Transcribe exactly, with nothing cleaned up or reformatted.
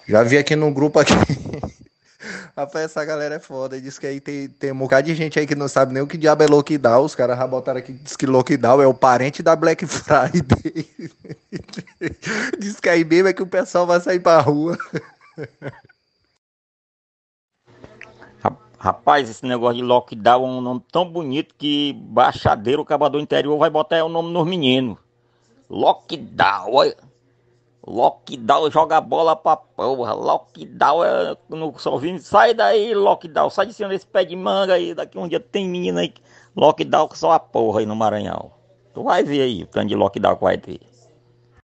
Já vi aqui no grupo aqui. Rapaz, essa galera é foda. Diz que aí tem, tem um bocado de gente aí que não sabe nem o que diabo é lockdown. Os caras já botaram aqui, diz que lockdown é o parente da Black Friday. Diz que aí mesmo é que o pessoal vai sair pra rua. Ra- Rapaz, esse negócio de lockdown é um nome tão bonito que baixadeiro, o cabo do interior vai botar o nome nos meninos. Lockdown, olha. Lockdown joga bola pra porra. Lockdown é. No só ouvindo, sai daí, lockdown. Sai de cima desse pé de manga aí. Daqui um dia tem menina aí. Lockdown que só a porra aí no Maranhão. Tu vai ver aí o tanto de lockdown que vai ter.